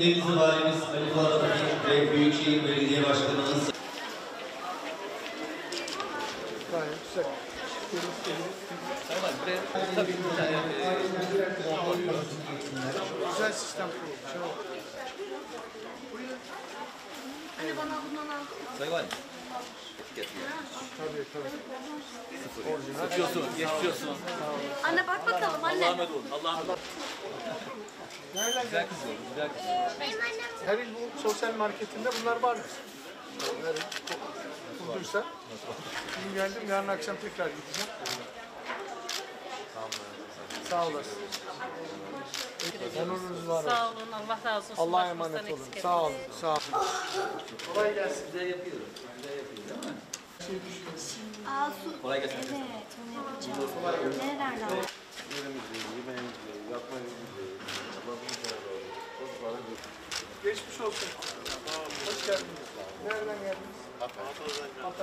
Denizli Valimiz Ali Fuat Atatürk ve Büyükşehir Belediye Başkanımız. Gayet güzel. Tabii bir tane Güzel sistem kurulmuş. Anne bana bundan al. sayı var mı? Etiket mi? Tabii tabii. Orijinal. Geçiyorsun, geçiyorsun. Anne bak bakalım anne. Allah'a emanet olun. Allah'a emanet olun. Nereden Güzel geldi? kız oldu, güzel kız oldu. Benim annem. Her il bu sosyal marketinde bunlar var. Her il kurduysa. Bugün geldim, yarın akşam tekrar gideceğim. Sağ olasın. Onurunuz var olsun. Sağ olun, Allah razı olsun. Allah'a Başımızdan emanet olun. eksik Sağ olun. etmeyin. Sağ olun. Kolay gelsin. Güzel yapıyoruz. Güzel yapıyoruz değil mi? Şey düşünüyoruz. Aa su. Kolay gelsin. Evet onu yapacağım. Nerelerden? Geçmiş olsun. Hoş geldiniz. Nereden geldiniz?